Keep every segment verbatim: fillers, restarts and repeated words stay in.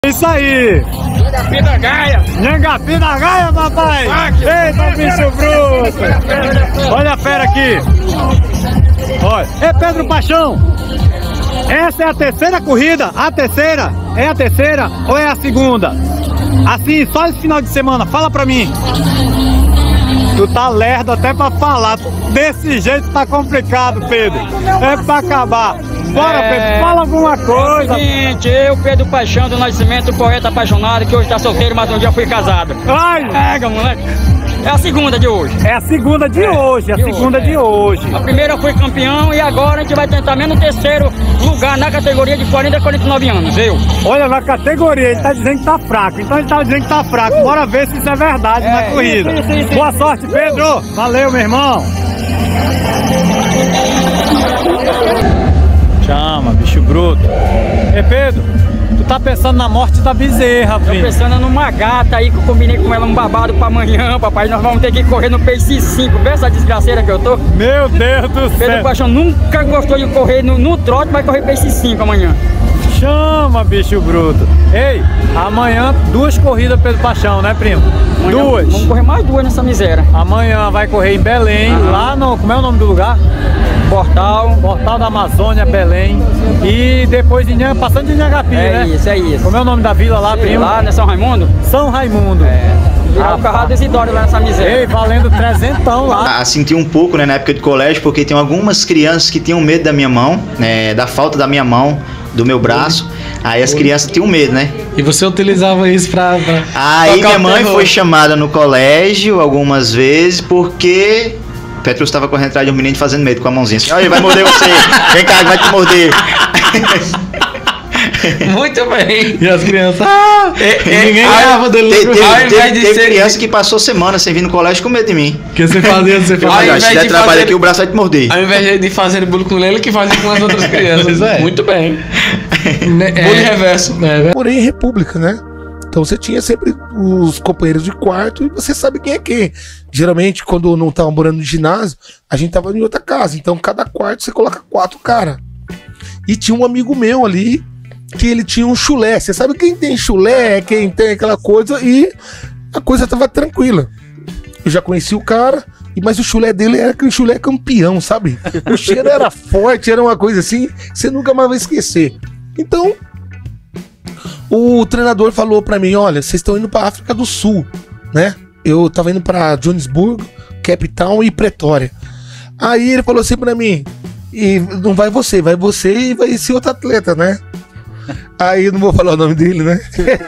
Isso aí! Nhangapi da Gaia! Nhangapi da Gaia, papai! Eita, bicho bruto! Olha a fera aqui! Olha! É Pedro Paixão! Essa é a terceira corrida? A terceira? É a terceira ou é a segunda? Assim, só esse final de semana, fala pra mim! Tu tá lerdo até pra falar. Desse jeito tá complicado, Pedro. É pra acabar. Bora, é... Pedro, fala alguma coisa. Seguinte, eu, Pedro Paixão do Nascimento, poeta apaixonado, que hoje tá solteiro, mas um dia fui casado. Ai! Pega, moleque. É a segunda de hoje. É a segunda de é, hoje, a de segunda hoje, de é. hoje. A primeira foi campeão e agora a gente vai tentar mesmo o terceiro lugar na categoria de quarenta a quarenta e nove anos, viu? Olha, na categoria, ele tá dizendo que tá fraco, então ele tá dizendo que tá fraco. Uh! Bora ver se isso é verdade é, na corrida. Isso, isso, isso. Boa sorte, Pedro. Uh! Valeu, meu irmão. Chama, bicho bruto. Ei, Pedro, tu tá pensando na morte da bezerra, filho? Tô pensando numa gata aí que eu combinei com ela um babado pra amanhã, papai. Nós vamos ter que correr no pace cinco. Vê essa desgraceira que eu tô? Meu Deus do céu. Pedro Paixão nunca gostou de correr no, no trote, vai correr pace cinco amanhã. Chama, bicho bruto. Ei, amanhã duas corridas Pedro Paixão, né, primo? Amanhã, duas. Vamos correr mais duas nessa miséria. Amanhã vai correr em Belém, aham, lá no... Como é o nome do lugar? Portal. Portal da Amazônia, Belém. E depois de Nha, passando de Nhangapi, é né? É isso, é isso. Como é o nome da vila lá, primo? Lá, né? São Raimundo? São Raimundo. É. Ah, o carro do Isidoro lá nessa miséria. Ei, valendo trezentão lá. Ah, senti um pouco, né, na época de colégio, porque tem algumas crianças que tinham medo da minha mão, né, da falta da minha mão, do meu braço. Aí as crianças tinham medo, né? E você utilizava isso pra... pra Aí minha mãe foi chamada no colégio algumas vezes porque Petrus estava correndo atrás de um menino fazendo medo com a mãozinha assim, olha, ele vai morder você, vem cá, vai te morder. Muito bem. E as crianças, ah, é, é, ninguém ganhava dele. Teve, teve, teve, de teve ser... criança que passou semana sem vir no colégio com medo de mim. Que você fazia, você fazia. Se der trabalho fazer... aqui, o braço vai te morder. Ao invés de fazer bullying com ele, que fazia com as outras crianças. É. Muito bem. É, bullying reverso. É. Morei em república, né? Então você tinha sempre os companheiros de quarto e você sabe quem é quem. Geralmente, quando não tava morando no ginásio, a gente tava em outra casa. Então, cada quarto você coloca quatro caras. E tinha um amigo meu ali que ele tinha um chulé. Você sabe quem tem chulé, quem tem aquela coisa, e a coisa tava tranquila. Eu já conheci o cara, mas o chulé dele era aquele chulé campeão, sabe? O cheiro era forte, era uma coisa assim, você nunca mais vai esquecer. Então, o treinador falou pra mim, olha, vocês estão indo pra África do Sul, né? Eu tava indo pra Joanesburgo, Cape Town e Pretória. Aí ele falou assim pra mim, e não vai você, vai você e vai esse outro atleta, né? Aí eu não vou falar o nome dele, né?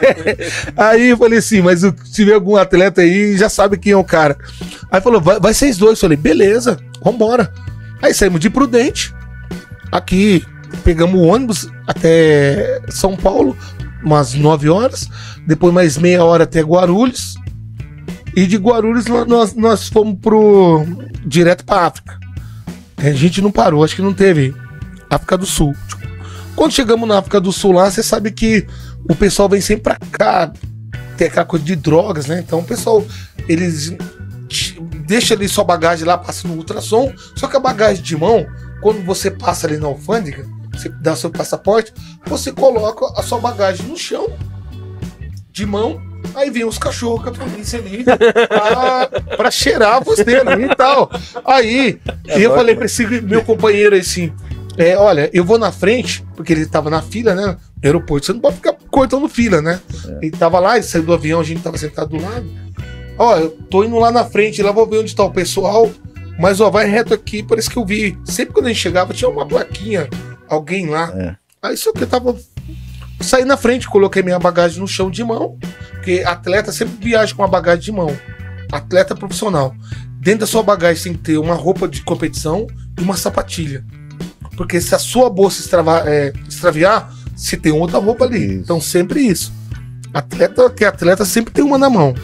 Aí eu falei assim, mas se tiver algum atleta aí, já sabe quem é o cara. Aí falou, vai, vai vocês dois. Eu falei, beleza, vambora. Aí saímos de Prudente. Aqui, pegamos o ônibus até São Paulo, umas nove horas. Depois mais meia hora até Guarulhos. E de Guarulhos nós, nós fomos pro, direto pra África. A gente não parou, acho que não teve África do Sul. Quando chegamos na África do Sul lá, você sabe que o pessoal vem sempre pra cá, tem aquela coisa de drogas, né? Então o pessoal, eles deixam ali sua bagagem lá, passa no ultrassom, só que a bagagem de mão, quando você passa ali na alfândega, você dá seu passaporte, você coloca a sua bagagem no chão, de mão, aí vem os cachorros com a polícia ali pra, pra cheirar você ali e tal. Aí, é eu falei pra esse meu companheiro assim, É, olha, eu vou na frente, porque ele tava na fila, né? No aeroporto, você não pode ficar cortando fila, né? É. Ele tava lá, ele saiu do avião, a gente tava sentado do lado. Ó, eu tô indo lá na frente, lá vou ver onde tá o pessoal, mas ó, vai reto aqui, parece que eu vi. Sempre quando a gente chegava, tinha uma plaquinha, alguém lá. É. Aí só que eu tava. Saí na frente, coloquei minha bagagem no chão de mão, porque atleta sempre viaja com uma bagagem de mão. Atleta profissional. Dentro da sua bagagem tem que ter uma roupa de competição e uma sapatilha. Porque se a sua bolsa extrava, é, extraviar, você tem outra roupa ali. Isso. Então sempre isso. Atleta que é atleta sempre tem uma na mão.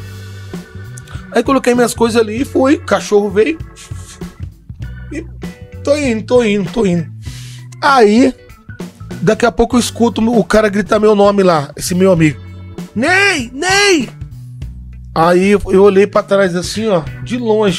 Aí coloquei minhas coisas ali e fui. Cachorro veio. E tô indo, tô indo, tô indo. Aí, daqui a pouco eu escuto o cara gritar meu nome lá, esse meu amigo. Ney, Ney! Aí eu, eu olhei pra trás assim, ó, de longe.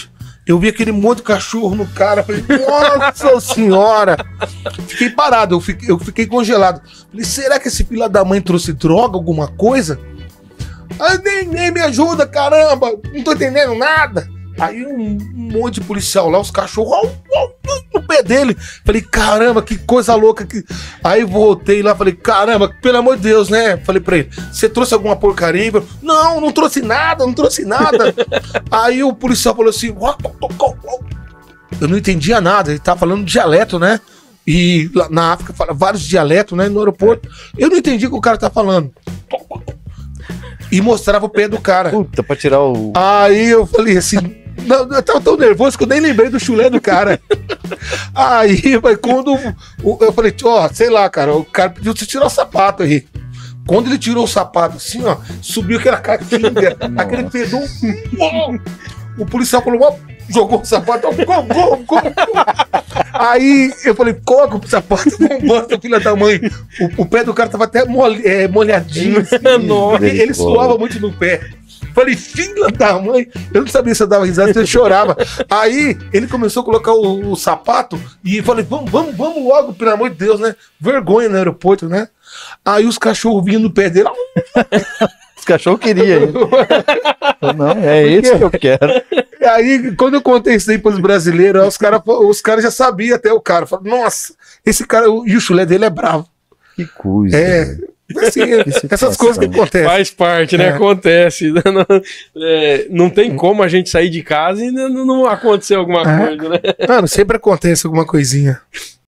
Eu vi aquele monte de cachorro no cara. Falei, nossa senhora. Fiquei parado, eu fiquei, eu fiquei congelado. Falei, será que esse filho da mãe trouxe droga, alguma coisa? Aí nem, nem me ajuda, caramba. Não tô entendendo nada. Aí um, um monte de policial lá, os cachorros au, au, no pé dele. Falei, caramba, que coisa louca. Que... Aí voltei lá, falei, caramba, pelo amor de Deus, né? Falei pra ele, você trouxe alguma porcaria? Ele falou, não, não trouxe nada, não trouxe nada. Aí o policial falou assim, eu não entendia nada, ele tava falando dialeto, né? E lá na África fala vários dialetos, né? No aeroporto. Eu não entendi o que o cara tá falando. E mostrava o pé do cara. Puta, pra tirar o... Aí eu falei assim... Não, eu tava tão nervoso que eu nem lembrei do chulé do cara. Aí, mas quando... Eu falei, ó, sei lá, cara. O cara pediu você tirar o sapato aí. Quando ele tirou o sapato, assim, ó... Subiu aquela caquinha, aquele pedão... O policial falou, ó... Jogou o sapato, ó, gol, gol, gol. Aí eu falei, coloca o sapato, vambora, filha da mãe. O, o pé do cara tava até molhe, é, molhadinho. Assim, ele, ele suava muito no pé. Falei, filha da mãe. Eu não sabia se eu dava risada, se eu chorava. Aí ele começou a colocar o, o sapato e falei, vamos, vamos, vamos logo, pelo amor de Deus, né? Vergonha no aeroporto, né? Aí os cachorros vinham no pé dele. Os cachorros queriam, hein? Não, é esse que eu quero. E aí, quando eu contei isso aí pros brasileiros, os caras os cara já sabiam até o cara. Falaram, nossa, esse cara, e o chulé dele é bravo. Que coisa. É, assim, essas coisas que acontecem. Faz parte, né? É. Acontece. Não, é, não tem como a gente sair de casa e não, não acontecer alguma É. coisa, né? Mano, sempre acontece alguma coisinha.